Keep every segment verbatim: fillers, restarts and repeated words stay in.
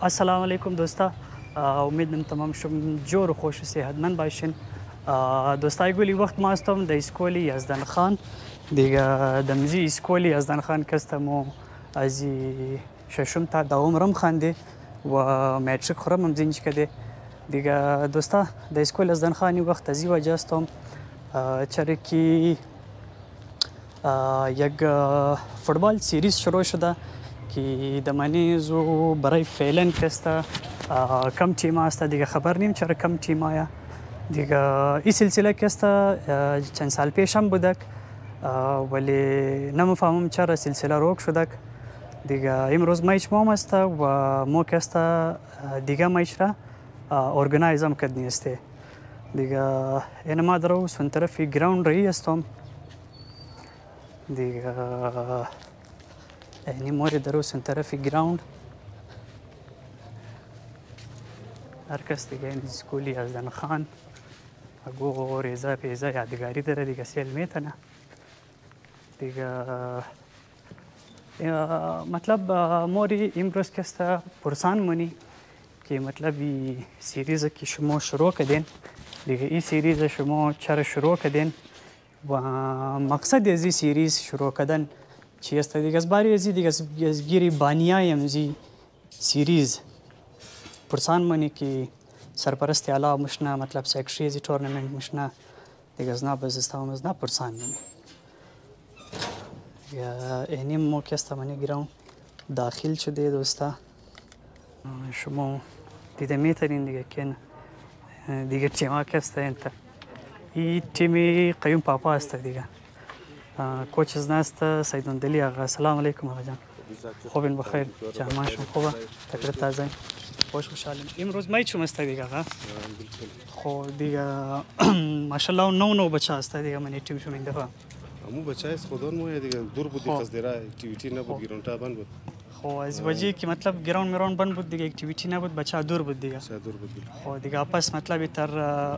السلام علیکم دوستا، امیدم تمام شما جور و خوش و صحتمند باشین. دوستا گولی وقت ما هستم در اسکولی یزدان خان دیگه. دمزی اسکولی یزدان خان کستمو از ششم تا دوم رم خانده و متریک خورم هم زینج کده دیگه. دوستا در اسکول یزدان خانی وقت ازی وجه هستم چرا که یک فوتبال سیریز شروع شده که دمانی زو برای فعلا کستا کم تیم است دیگه. خبر نیم چرا کم تیم آیا دیگه. این سلسله کستا چند سال پیش هم بودک ولی نمیفهمم چرا سلسله روک شدک دیگه. امروز میچ ما است و مو کستا دیگه میچ را ارگنایز هم کردنی است دیگه. این ما درو سون طرفی گراوند رایی استم دیگه. اینی موری درو سون طرفی گراوند هر کس دیگه. این اسکولی یزدان خان اگو ریزا پیزا یادگاری داره دیگه. سیل میتنه دیگه. مطلب موری امروز کستا پرسان منی که مطلب این سیریز که شما شروع کردین دیگه. این سیریز شما چرا شروع کردین و مقصد از این سیریز شروع کردن چی است دیگه؟ از باری ازی دیگه از گیری بانیای امزی سیریز پرسان منی که سرپرست اعلی مشنا مطلب سیکرتری ازی تورنمنت مشنا دیگه. از ناب از استام از ناب پرسان منی یا اینی مو کستا منی گراوند داخل شده دوستا. شما دیده میترین دیگه که دیگه تیما کستا انت این تیمی قیوم پاپا است دیگه. کوچ از ناست سیدوندلی آقا. سلام علیکم آقا جان، خوبین بخیر؟ جان شما خوبه؟ تکرار تازه خوش خوشحالیم. امروز میچ هم است دیگه آقا. خو دیگه ماشاءالله نو نو بچه است دیگه. من تیم شما این دفعه همو بچه است خودان مو دیگه دور بود دیگه. از دیره اکتیویتی نبود، گراوند بند بود. خو از وجهی که مطلب گراوند میرون بند بود دیگه، اکتیویتی نبود، بچه دور بود دیگه. بچه دور بود. خو دیگه پس مطلب تر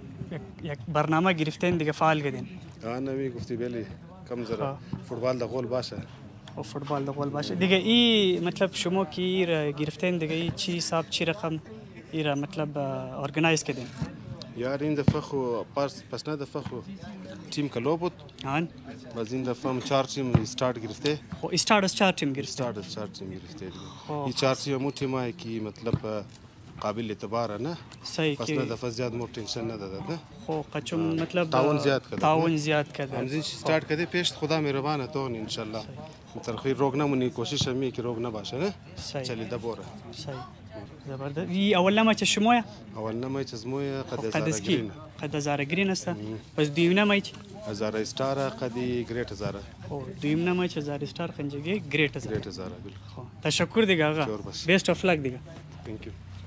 یک برنامه گرفتین دیگه فعال کردین. آه نمی گفتی بله کم زره فوتبال د غول باشه. خو فوتبال د غول باشه دیگه. این مطلب شما که گرفتین دیگه ای چی حساب چی رقم ایرا مطلب ارگنایز کردین؟ یار این دفعه خو پس پس نه دفعه خو تیم کلو بود. آن باز این دفعه چهار تیم استارت گرفته. خو استارت از چهار تیم گرفته. استارت از چهار تیم گرفته. این چهار تیم مو تیمایی که مطلب قابل اعتبار نه. صحیح. پس نه دفعه زیاد مور تنشن نداده نه. خو قچم مطلب تعاون زیاد کرده. تعاون زیاد کرده. همزین استارت کرده پیش خدا مهربانه تو ان شاء الله. مترخی روگ نمونی کوشش می که روگ نباشه نه. چلی دبوره. صحیح. زبردست. این اول نمایش شمایا؟ اول نمایش از موی قد زارگرین. قد زارگرین است. پس دویم نمایش؟ هزار استار قدی گریت هزار. خو دویم نمایش هزار استار خنجگی گریت هزار. گریت هزار بله. خو تشکر دیگه آقا. بیست اف لک دیگه. Thank you.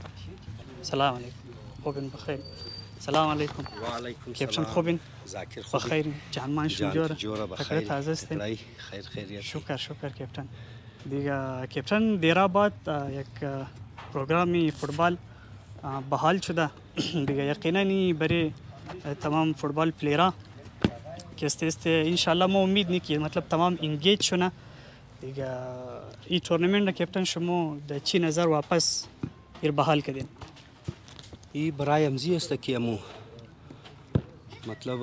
سلام علیکم. خوبین بخیر؟ سلام علیکم. و علیکم سلام. کیپشن خوبین؟ ذاکر خوبین؟ بخیر. جان شما جوره؟ جوره بخیر. تازه استین؟ خیر خیریت. شکر شکر کیپشن. دیگه کیپشن دیرا بعد یک پروگرامی فوتبال بحال شده دیگه. یقینا برای تمام فوتبال پلیرا که است است ان شاء الله ما امید نی که مطلب تمام انگیج شونه دیگه. این تورنمنت کیپشن شما در چی نظر واپس ایر بحال کردین؟ ای برای امزی است که امو مطلب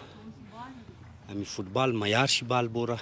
امی فوتبال معیار شی بال بوره.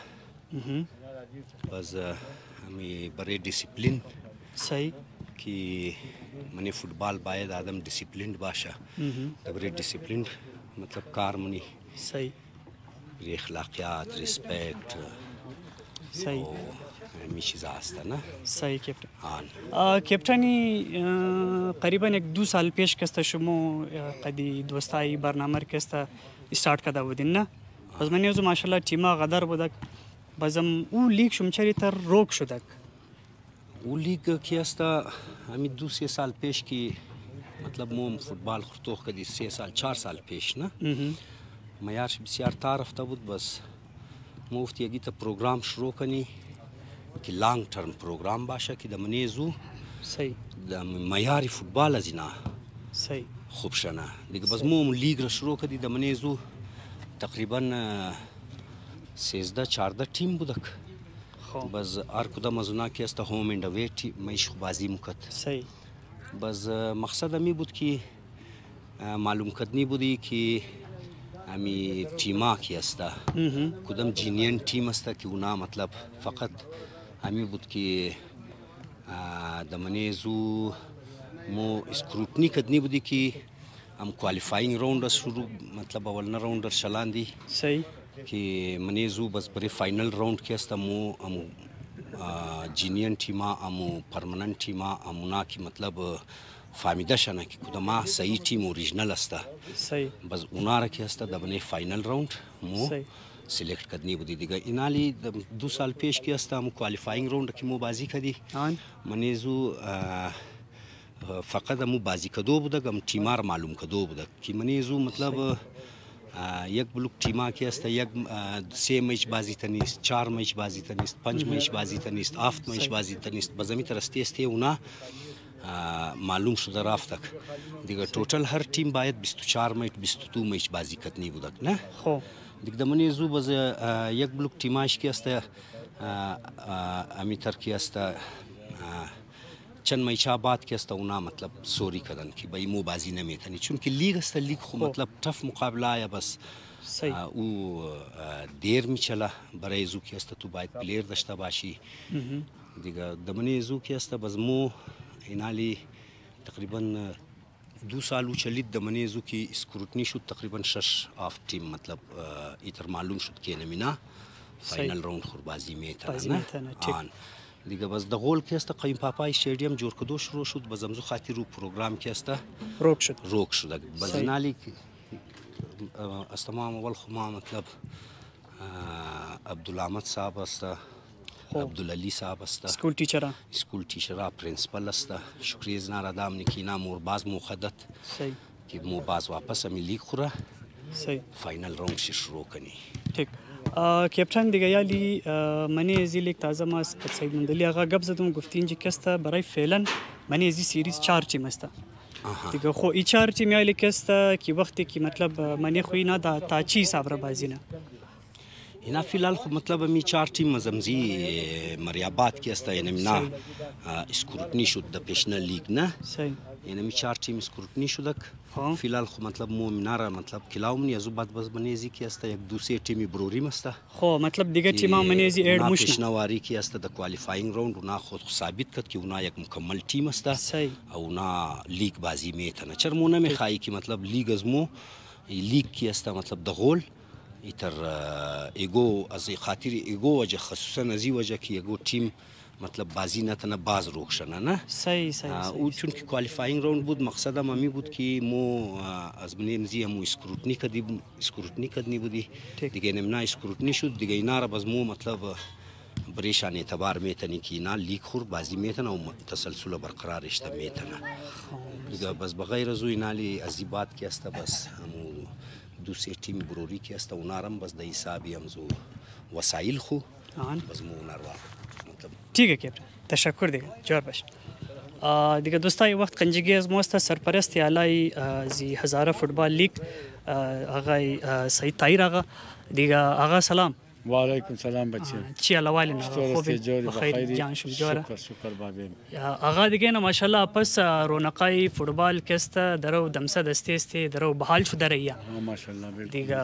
باز امی برای دیسیپلین. صحیح. که منی فوتبال باید آدم دیسیپلیند باشه. برای دیسیپلین مطلب کار منی. صحیح. برای اخلاقیات، ریسپکت. صحیح. می چیزا است نه؟ صحیح کیپتن. آن. کیپتنی قریبا یک دو سال پیش کسته شما قدی دوستایی برنامه کسته استارت کرده بودین نه؟ باز من یوزو ماشاءالله تیما قدر بودک. بازم او لیگ شما چری تر روک شدک. او لیگ کی است همی دو سه سال پیش کی مطلب موم فوتبال خورتوخ کدی سه سال چهار سال پیش نه؟ معیارش بسیار تعرفته بود. بس مفتی یکی تا پروگرام شروع کنی که لانگ ترم پروگرام باشه که دمنی زو. صحیح. دم معیاری فوتبال از اینا. صحیح. خوب شنه. دیگه باز موم لیگ را شروع کردی دمنی زو تقریبا سیزده چهارده تیم بودک. باز هر کدام از اونا که است هوم اند اوی میش بازی میکرد. صحیح. باز مقصد می بود که معلوم کردنی بودی که امی تیما کی است کدام جینین تیم است که اونا مطلب فقط امی بود که دمنه زو مو اسکروتنی کردنی بودی که هم کوالیفاینگ راوند شروع مطلب اول راوند شلاندی. صحیح. که منی زو بس برای فاینل راوند که است مو امو جینین تیما امو پرمننت تیما امونا کی مطلب فهمیده شنه که کدام صحیح تیم اوریجینال است. صحیح. بس اونا را که است دبنه فاینل راوند مو سلیکت کردنی بودی دیگه. اینالی دو سال پیش که است مو کوالیفاینگ راوند که مو بازی کردی. منی زو فقط مو بازی کدو بوده گم تیمار معلوم کدو بوده که منی زو مطلب یک بلوک تیما که است یک سه میچ بازی تنیست، چهار میچ بازی تنیست، پنج میچ بازی تنیست، هفت میچ بازی تنیست. بزمی ترستی است اونا معلوم شده رفتک دیگه. توتال هر تیم باید بیست و چهار میچ بیست و دو میچ بازی کردنی بودک نه. خب دیگه دمنی زو باز یک بلوک تیماش که است امی ترکی است چند میچا بعد که است اونا مطلب سوری کردن که بای مو بازی نمیتونی چون که لیگ است لیگ خو مطلب تف مقابله یا بس او دیر میچله برای زو که است تو باید پلیر داشته باشی دیگه. دمنی زو که است باز مو اینالی تقریبا دو سالو چلید دمنی زو که اسکروتنی شد تقریبا شش آف تیم مطلب ایتر معلوم شد که نمینا فاینل راوند خور بازی میتونه آن دیگه. باز دغول که است قیم پاپای استادیوم جور کدو شروع شد باز امزو خاطر رو پروگرام که است روک شد روک شد. باز اینالی است تمام اول خو ما مطلب عبدالحمد صاحب است، عبدالعلی صاحب است، اسکول ټیچر اسکول ټیچر پرنسپل است، شکریه زنار ادم نکینا مور باز مخدت صحیح که مو باز واپس ملی خوره صحیح فاینل راوند شروع کنی. ٹھیک کپتن دیگه یالی من ازی لیک تازه ماست که سید مندلی آقا گپ زدم گفتین که کستا برای فعلا من ازی سیریز چهار تیم است دیگه. خو ای چهار تیم یالی کستا که وقتی که مطلب من خوی نه دا تا چی صبر بازی نه اینا فیلال خو مطلب می چهار تیم مزمزی مریابات که است یعنی نه اسکروتنی شد د پیشنل لیگ نه صحیح یعنی می چهار تیم اسکروتنی شدک فیلال خو مطلب مو مناره مطلب کلاوم یزو بعد باز منیزی که است یک دوسری تیمی بروری مسته خو مطلب دیگه تیما منیزی اډ مشنه پیشنواری که است د کوالیفاینگ راوند اونا خود ثابت کرد که اونا یک مکمل تیم است صحیح او اونا لیگ بازی میتونه چرمونه میخوای که مطلب لیگ از مو لیگ که است مطلب د غول ایتر ایگو از خاطر ایگو وجه خصوصا ازی وجه که ایگو تیم مطلب بازی نتنه باز روکشنه نه صحیح صحیح او چون که کوالیفاینگ راوند بود مقصد هم می بود که مو از منیمزی همو اسکروتنی کردی اسکروتنی کردنی بودی دیگه نمنا اسکروتنی شد دیگه اینا را باز مو مطلب بریشان اعتبار میتنی که اینا لیگ خور بازی میتنه و تسلسل برقرار اشته میتنه دیگه بس بغیر از اینا لی ازیبات که است بس همو دوسری تیم بروری که است اونارم بس د حسابی همزو وسایل خو بس مو نروا ठीक है कॅप्टन तशक्कुर دیگه جوار باش دیگه دوستای وقت قنجگی از موست سرپرست اعلی زی هزاره فوتبال لیگ آقای سعید طاهر آقا دیگه آقا سلام و علیکم سلام بچه چی الاوال نه خوب بخیر جان شم جوار شکر شکر بابی آقا دیگه نه ماشاءالله پس رونقای فوتبال کست درو دمسه دستی است درو بحال شو دریا ماشاءالله دیگه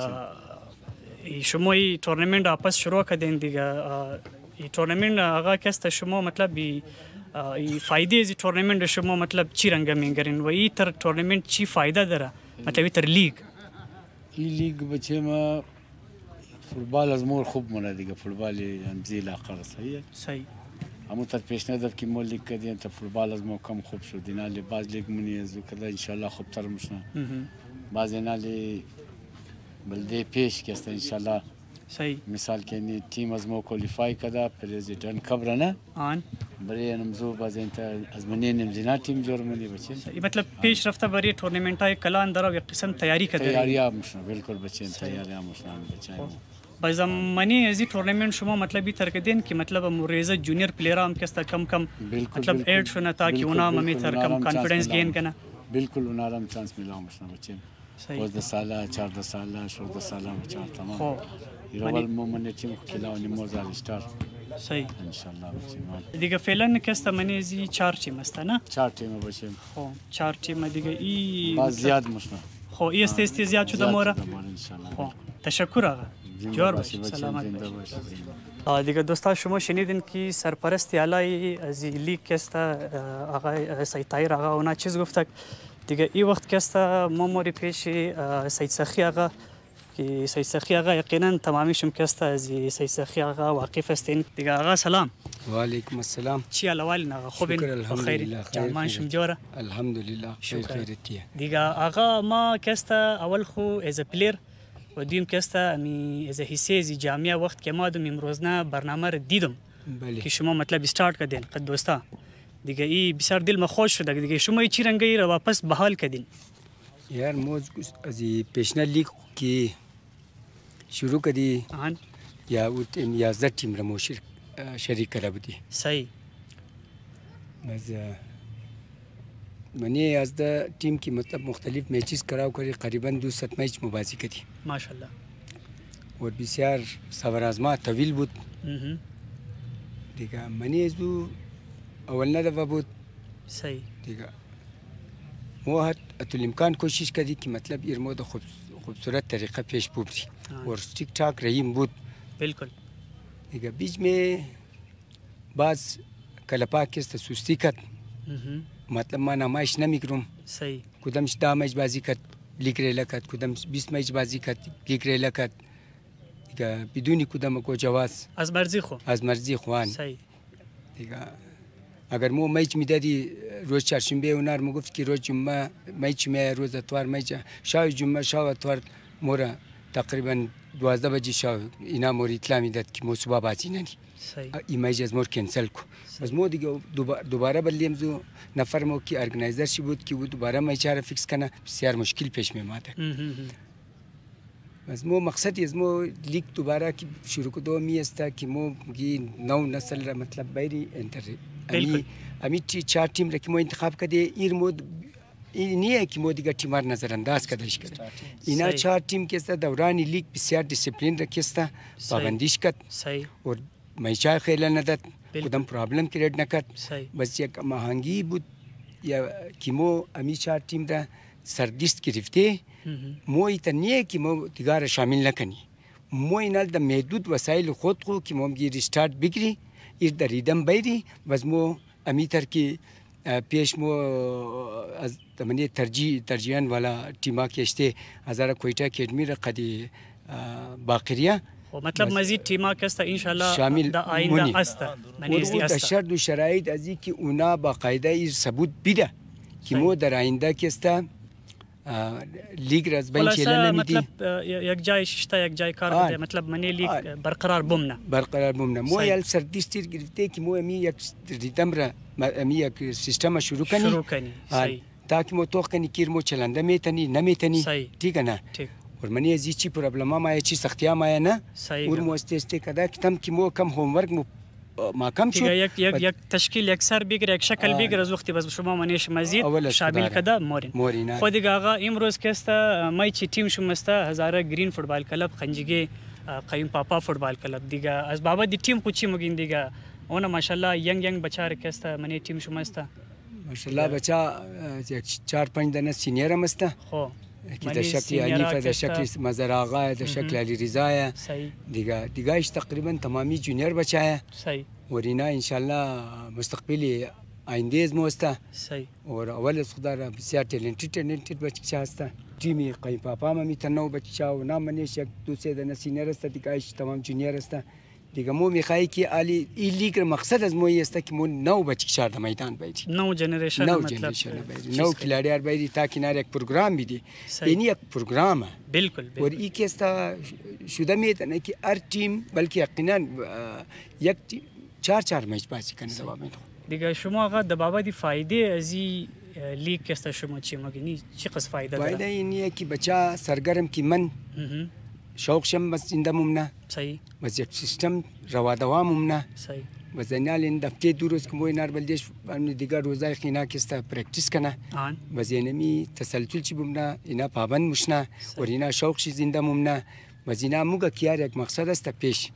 شما ای تورنمنت واپس شروع کردین دیگه ای تورنمنت آقا کست شما مطلب ای فایده از تورنمنت شما مطلب چی رنگ میگرین و ای تر تورنمنت چی فایده داره مطلب تر لیگ ای لیگ بچه ما فوتبال از مور خوب منه دیگه فوتبال امزی علاقه صحیح صحیح همون تر پیشنهاد در که مول لیگ کردیم تا فوتبال از ما کم خوب شد اینالی باز لیگ منی از کده ان شاء الله خوب تر مشنا باز اینالی بلده پیش که است ان شاء الله صحیح مثال که نی تیم از ما کوالیفای کرده پرزیدنت کبر نه آن برای نمزو باز انت از منی نمزینا تیم جور منی بچه مطلب پیش رفته برای تورنمنت های کلان در یک قسم تیاری کرده تیاری ها مشنا بالکل بچه تیاری ها مشنا بچه باز منی ازی تورنمنت شما مطلبی ترکدین که مطلب موریزه جونیور پلیر هم کست کم کم مطلب ایڈ شونه تاکي اونا ممی تر کم کانفیڈنس گین کنه بالکل اونا هم چانس میلاو مشنا بچه پنځه ساله چهارده ساله شپږ ساله بچه تمام یو ول مو من تیم کلاو نیمو زال ستار صحیح انشالله بچیم دیگه فعلا کستا منی زی چهار تیم است نه چهار تیم باشیم خب چهار تیم دیگه ای باز زیاد مشنا خب ای است است زیاد شده مورا انشالله خب تشکر آقا جوار باشید سلامت باشید دیگه دوستان شما شنیدین که سرپرست اعلی از لیگ کستا آقا سید طاهر آقا اونا چیز گفتک دیگه ای وقت کستا ما موری پیش سید سخی آقا که سید سخی آقا یقینا تمامی شم کستا از سید سخی آقا واقف استین دیگه آقا سلام و علیکم السلام چی الاوال آقا خوبین بخیر جان شم جوره الحمدلله خیر خیرتیه دیگه آقا ما کستا اول خو از پلیر و دیم کستا می از حصه از جامعه وقت که ما دم امروزنا برنامه رو دیدم بله که شما مطلب استارت کردین قد دوستا دیگه ای بسیار دل ما خوش شد دیگه شما چی رنگی رو واپس بحال کردین یار موز از پیشنهاد لیگ که شروع کردی آن یا او تیم یازده تیم را مشر شریک کرده بودی صحیح بس منی یازده تیم کی مطلب مختلف میچز کراو کردی قریبا دویست میچ مبارزه کردی ماشاءالله و بسیار سوارازما طویل بود اها دیگه منی از دو اول ندفعه بود صحیح دیگه مو حد الامکان کوشش کردی که مطلب ایرمو د خوب خوبصورت طریقه پیش ببری اور ٹھیک ٹھاک رہیم بود بالکل دیگه بیچ میں بعض کلپا کست سستی کت مطلب ما نمایش نمیگرم صحیح کدامش ده میچ بازی کت لیگ ریلا کت کدامش بیست میچ بازی کت لیگ ریلا کت دیگه بدون کدام کو جواز از مرزی خو از مرزی خوان صحیح دیگه اگر مو میچ میدادی روز چهارشنبه اونار میگفت که روز جمعه میچ می روز اتوار میچ شاو جمعه شاو اتوار مورا تقریبا دوازده بجی شاو اینا موری اطلاع میداد که مو صبح بازی ننی صحیح این میچ از مور کنسل کو بس مو دیگه دوباره بلیم زو نفر مو کی ارگنایزر شی بود که دوباره میچ را فیکس کنه بسیار مشکل پیش میاد بس مو مقصد از مو لیگ دوباره کی شروع کدو می است که مو گی نو نسل را مطلب بیری انتر امی امی تی چهار تیم را که مو انتخاب کردی ایر مود اینیه که مو دیگه تیمار نظر انداز کردش کرد اینا چهار تیم که است دوران لیگ بسیار دیسپلین را کسته پابندیش کرد صحیح اور میچا خیلی نداد کدام پرابلم کریت نکرد صحیح بس یک مهنگی بود یا که مو امی چهار تیم را سردیست گرفته مو ایتنیه که مو دیگه را شامل نکنی مو اینال د محدود وسایل خود خو که مو گی ریستارت بگیری ایر در ریدم بیری بس مو امی تر که پیش مو از تمنی ترجیح ترجیحان والا تیما کشته هزار کویتا اکیڈمی را قدی باقریه مطلب مزید تیما کستا انشالله شامل دا آینده است منی از دی شرط و شرایط ازی که اونا باقاعده این ثبوت بیده که مو در آینده کستا لیگ راز بین چیلن نمیدی مطلب یک جای ششتا یک جای کار بده مطلب منی لیگ برقرار بمونه برقرار بمونه مو یال سردیستیر گرفته که مو امی یک ریتم را امی یک سیستم شروع کنی شروع کنی صحیح تاکه مو توخ کنی کیر مو چلنده میتنی نمیتنی ٹھیک ہے نا ٹھیک اور منی ازی چی پرابلم ما چی سختیا ما نه اور مو استست کدا کتم کی مو کم هوم ورک مو ما کم شد یک یک یک تشکیل یک سر بگیره یک شکل بگیره از وقتی بس شما منیش مزید شامل کده مورین خود دیگه آقا امروز کستا مای چی تیم شمستا هزاره گرین فوتبال کلب خنجگی قیم پاپا فوتبال کلب دیگه از بابا دی تیم کوچی مگین دیگه اون ماشاءالله ینگ ینگ بچا کستا منی تیم شمستا ماشاءالله بچا چهار پنج دنه سینیر مستا خو که در شکل علیفه در شکل مزر آقا در شکل علی رضا دیگه دیگه ایش تقریبا تمامی جونیور بچه صحیح اور اینا انشالله مستقبلی آینده از موسته صحیح اور اول از خدا را بسیار ټیلنټډ ټیلنټډ بچه هسته تیمی قیم پاپا ما میتنو بچه و نام منیش یک دو سه دنه سینیر است دیگه ایش تمام جونیور است دیگه مو میخوایی که علی این لیگ مقصد از موی است که مو نو بچه شارد میدان بیدی نو جنریشن نو جنریشن بیدی نو کلاریار بیدی تا کنار یک پروگرام بیدی این یک پروگرامه بالکل اور ای که است شده میتونه که هر تیم بلکه یقینا یک چهار چهار میچ بازی کنه دوام میدون دیگه شما آقا د بابا دی فایده ازی لیگ که است شما چی مگنی چی قص فایده داره فایده اینیه که بچه سرگرم که من شوق شم بس زنده ممنه صحیح بس یک سیستم روا دوام ممنه صحیح بس اینال این دفعه دو روز که موی نار بلدیش من دیگر روزای خینا کستا پرکتیس کنه آن بس اینمی تسلسل چی بمنه اینا پابند مشنه و اینا شوق شی زنده ممنه بس اینا موگه کیار یک مقصد است پیش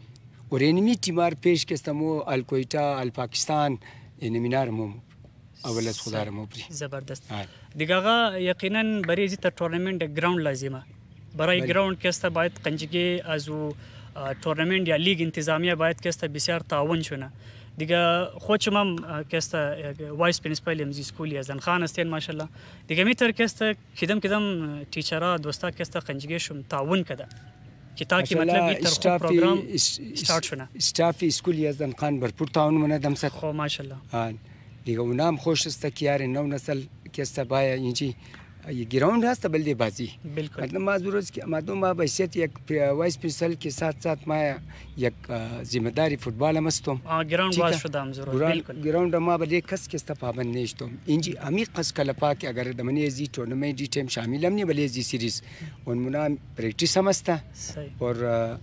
و enemy تیمار پیش کستمو الکویتا الپاکستان نمینار مو اول از خدا رمو بری زبردست دیگه آقا یقینا برای زیت تورنمنت گراوند لازمه برای گراوند کسته باید قنجگی از تورنمنت یا لیگ انتظامیه باید کسته بسیار تعاون شونه دیگه خودشم هم کسته وایس پرینسپل امزی اسکول یزدان خان استین ماشاءالله دیگه میتر کسته کدام کدام تیچرها دوستا کسته قنجگیشم تعاون کده که تاکي مطلب بیتر خوب پروگرام استارت شونه استاف اسکول یزدان خان برپور تعاون منظم ست خو ماشاءالله ها دیگه اونام خوش است که یار نو نسل کسته باید اینجی گراوند هست بلدی بازی بالکل मतलब ما ضرورت कि مردم ما بحیثیت یک وایس پرنسپل के साथ साथ ما یک ذمہداری فوتبال هم هستم گراوند باز شدم ضرورت بالکل گراوند ما به کس کس پابند نیستم اینجی عمیق قص کلا پاک اگر دمنی زی تورنمنت دی تیم شامل هم نی بلی زی سیریز اون منا پریکتیس هم است اور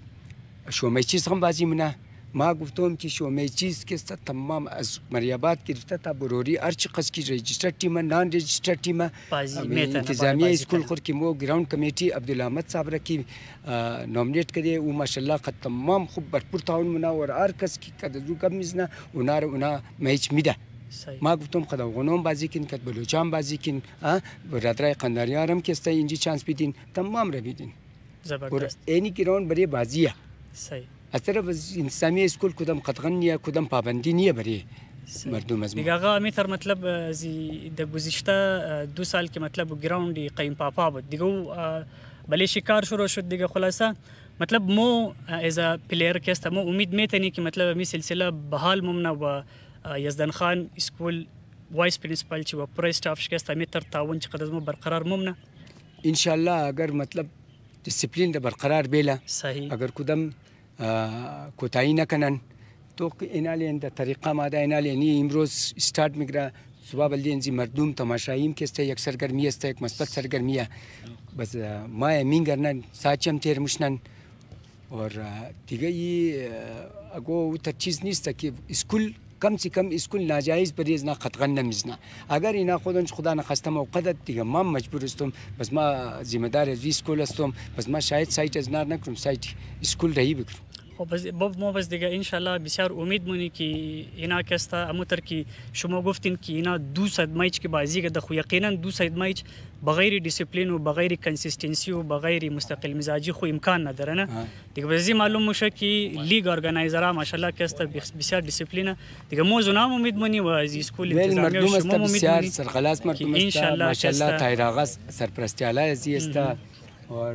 شو میچیز هم بازی منا ما گفتم که شو میچیز که است تمام از مریابات گرفته تا بروری ارچ قص کی رجیستر تیم نان رجیستر تیم انتظامیه اسکول خود کی مو گراوند کمیٹی عبدالحمد صاحب را کی نومینیٹ کړي او ماشاءالله قد تمام خوب برپور تعاون منا اور ار کس کی کد زو کم مزنا اونار اونا میچ میده ما گفتم قد غنوم بازی کن کد بلوچان بازی کن برادرای قنداریارم که است اینجی چانس بدین تمام رو بدین زبردست اینی گراوند برای بازیه صحیح از طرف انتظامی اسکول کدام قطعا نیه کدام پابندی نیه برای مردم از ما دیگه آقا میتر مطلب زی د گذشته دو سال که مطلب گراوند قیم پاپا بود دیگه بله شکار شروع شد دیگه خلاصه مطلب مو از پلیر که است مو امید میتنی که مطلب می سلسله بحال ممنه و یزدان خان اسکول وایس پرنسپل چې و پرو استاف شکست میتر تعاون چې قدر مو برقرار ممنه ان شاء الله اگر مطلب دیسپلین د برقرار بیله صحیح اگر کدام کوتاهی نکنن تو اینالی اند طریقه ما دا اینالی یعنی امروز استارت میگره صبح بلدی انزی مردم تماشاییم که است یک سرگرمی است یک مثبت سرگرمیه بس ما مینگرنن ساچم تیر مشنن اور دیگه ای اگو تا چیز نیست که اسکول کم سے کم اسکول ناجایز پریز نه قطعا نمیزنه اگر اینا خودش خدا نخواسته موقت دیگه ما مجبور استم بس ما ذمہ دار از اسکول استم بس ما شاید سایت از نار نکنم سایت اسکول رهی بکرم خب بس ما بس دیگه ان شاء الله بسیار امید مونی که اینا کستا اموتر که شما گفتین که اینا دو صد میچ که بازی که خو یقینا دو صد میچ بغیر دیسپلین و بغیر کنسیستنسی و بغیر مستقل مزاجی خو امکان نداره نه دیگه بزی معلوم میشه که لیگ ارگانایزرها ماشاءالله کستا بسیار دیسپلین دیگه موضوع نام امید مونی و از اسکول انتظامی شما امید بسیار سرخلاص مردم است ماشاءالله تایراغ سرپرستی علی ازی است اور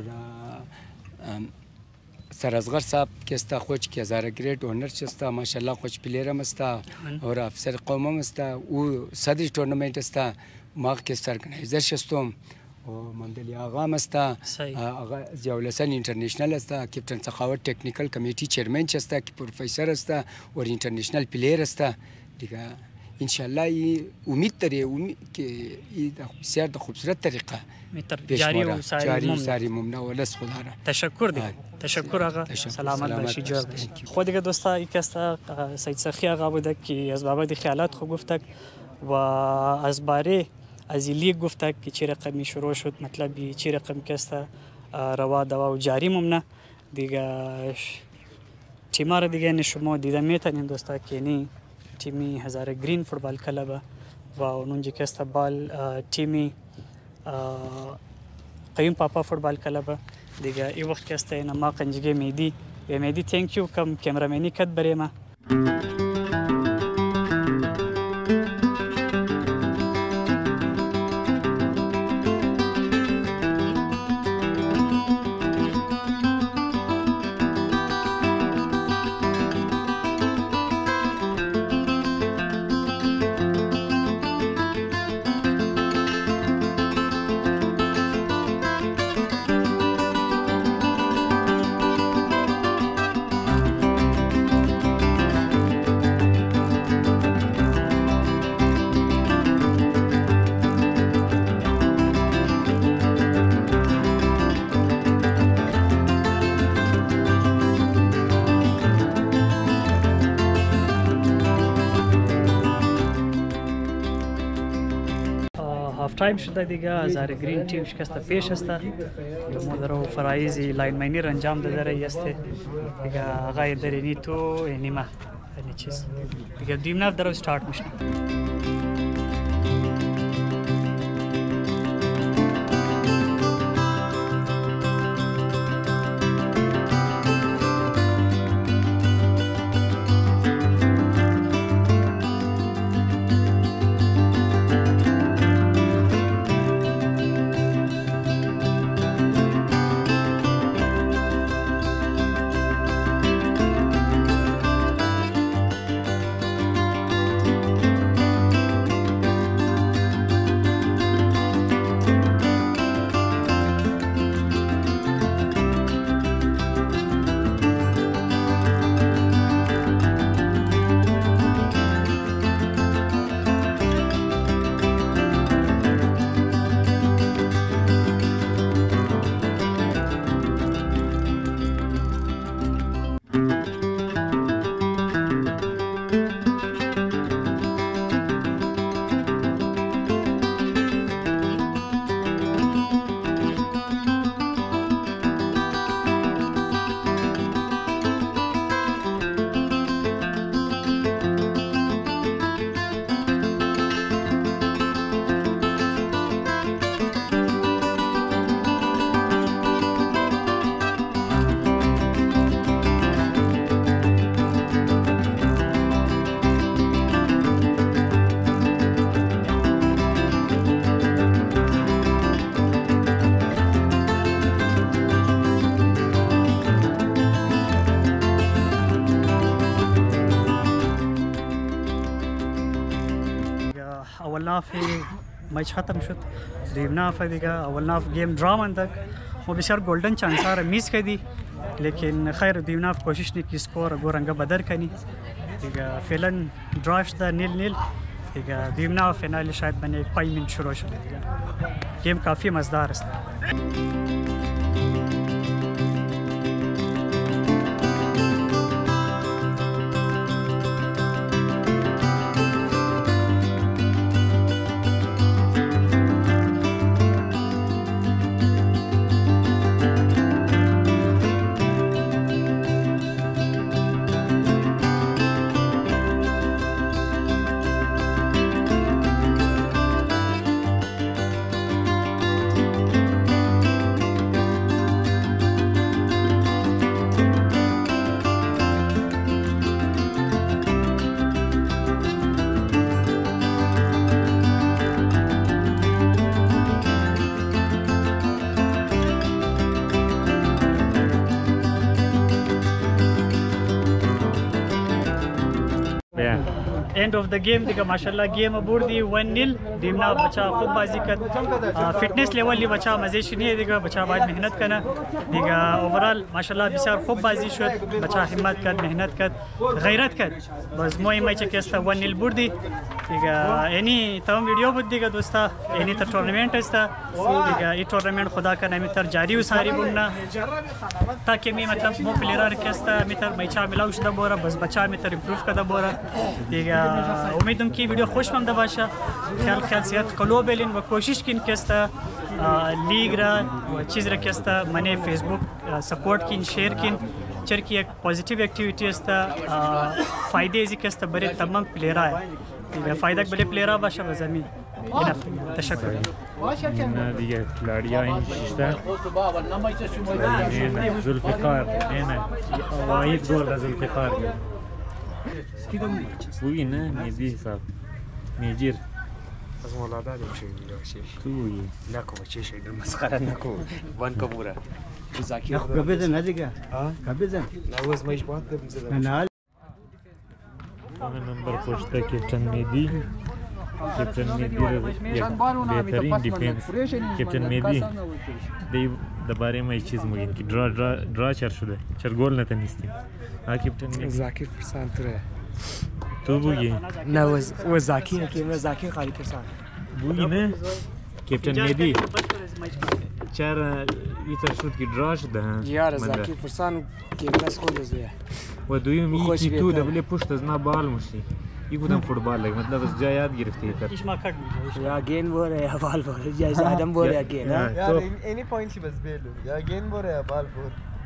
سرازغر صاحب که است خوش که هزار گرید اونر است ماشاءالله خوش پلیر هم است اور افسر قوم هم است او صدر تورنمنت است ما که سرگنایزر شستم و ممدلی آقا هم است آقا زیاولسان اینترنشنل است کپتن سخاوت تکنیکل کمیتی چیرمن است که پروفسور است و اینترنشنل پلیر است دیگه ان شاء الله امید داره که این بسیار خوبصورت طریقه جاری و جاری ساری ممنون ولس خدا را تشکر دیگه تشکر آقا سلامت باشی جواب خود دیگه دوستا یک است سید سخی آقا بوده که از بابت خیالات خو گفته و از باره از لیگ گفته که چه رقمی شروع شد مطلب چه رقم که است روا دوا و جاری ممنون دیگه تیمار دیگه نشما دیده میتونین دوستا که نی تیمی هزار گرین فوتبال کلب و اونجا که است بال تیمی قیم پاپا فوتبال کلب دیگه ای وقت که است اینا ما قنجگی میدی و میدی تانکیو کم کامرامنی کد برای ما هاف تایم شده دیگه هزار گرین تیم شکست پیش است ما در فرایزی لاین مینیر انجام داده است دیگه آقای درینی تو نیمه یعنی چیز دیگه دیم نف در استارت میشه. اول ناف ماتش ختم شد دویم ناف دیگه اول ناف گیم draw ماندک و بسیار گلدن چانس ها میس کردی لیکن خیر دویم ناف کوشش نی کی سکور گورنگا بدر کنی دیگه فعلا draw شده نیل نیل دیگه دویم ناف فینال شاید بنه پنج منت شروع شده دیگه گیم کافی مزدار است. End of the game دیگه ماشاءالله گیم بردی ون نیل دیمنا بچا خوب بازی کرد فیتنس لیول بچا مزه شنیه دیگه بچا باید مهنت کنه دیگه اوورال ماشاءالله بسیار خوب بازی شد بچا همت کرد مهنت کرد غیرت کرد بس مهم چه که است ون نیل بردی دیگه یعنی تمام ویدیو بود دیگه دوستا یعنی تا تورنمنت است دیگه این تورنمنت خدا کنه میتر جاری و ساری بونه تاکه می مطلب مو پلیرار که است میتر میچا ملاوش ده بوره بس بچا میتر امپروف کرده بوره دیگه امیدم که ویدیو خوش ممده باشه خیال خیال صحت قلو بلین و کوشش کن که است لیگ را و چیز را که است منه فیسبوک سپورت کن شیر کن چرا که یک پوزیتیو اکتیویتی است فایده ازی که است برای تمام پلیرها دیگه فایده بله پلیرها باشه و زمین تشکر این دیگه کلاری‌ها این شیشته این ذوالفقار این واحد گل از ذوالفقار بوی نه میدی حساب میجیر از مولادا نمیشه میشه تو بوی نکو چه شی در مسخره نکو وان کبوره زاکی قبض نه دیگه ها قبض نه وز مایش باید بزنم نه نمبر پشته کپتن میدی کپتن میدی یک بهترین دیفنس کپتن میدی دی درباره ما چیز میگن که درا درا درا چر شده چر گل نتونستیم ها کپتن میدی زاکی فرسان تره تو بوی نه وز وز زاکی که زاکی خالی فرسان بوی نه کپتن میدی چرا ایتر شد که درا شده ها یار زاکی فرسان که بس خود زیه و دویم یکی تو دبل پشت از ما بال مشی ये कदम फुटबॉल है मतलब बस जा याद गिरफ्ती कर इश माकट या गेन बोल रहा है या बॉल बोल रहा है जैसे आदम बोल रहा है गेन हाँ, यार तो एनी पॉइंट शी बस बेलू या गेन बोल रहा है बॉल बोल